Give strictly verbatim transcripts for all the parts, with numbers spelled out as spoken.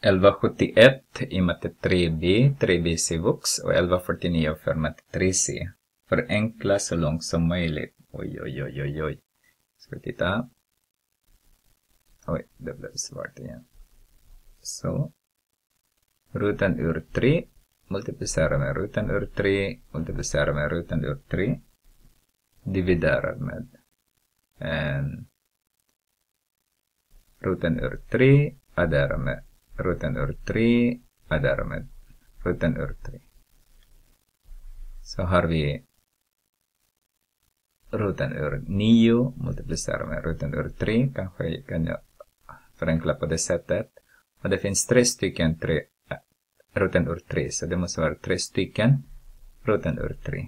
elva sjuttioett i matte tre B, tre B C-vux och elva fyrtionio för matte tre C. Förenkla så långt som möjligt. Oj, oj, oj, oj, oj. Ska vi titta. Oj, det blev svart igen. Så. Roten ur tre. Multiplicera med roten ur tre. Multiplicera med roten ur tre. Dividera med en. Roten ur tre. Addera med roten ur tre. Addera med roten ur tre. Så har vi roten ur nio. Multiplicera med roten ur tre. Kanske kan jag förenkla på det sättet. Och det finns tre stycken tre, äh, roten ur tre. Så det måste vara tre stycken roten ur tre.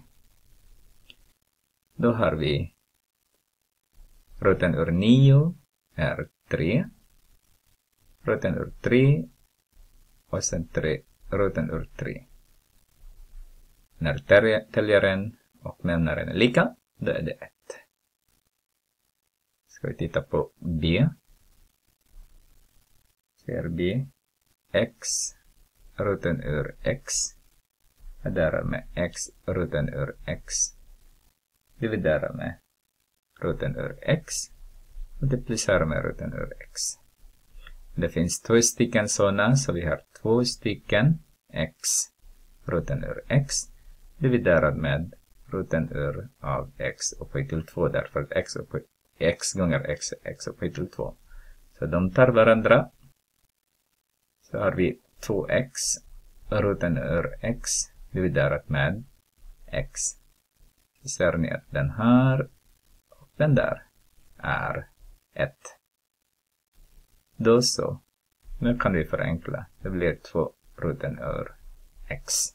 Då har vi roten ur nio är tre. Roten ur tre. Och sen tre roten ur tre. När täljaren och nämnaren är lika, då är det ett. Ska vi titta på B. Ser B. X. Roten ur X. Addera med X. Roten ur X. Dividera med roten ur X. Multiplicera med roten ur X. Det finns två stycken sådana, så vi har två stycken X. Roten ur X. Dividerad med roten ur av X upphöjt till två. Därför att X, upphöjt, X gånger X är X upphöjt till två. Så de tar varandra. Så har vi två X. Roten ur X. Dividerat med X. Så ser ni att den här och den där är ett. Då så. Nu kan vi förenkla. Det blir två roten ur X.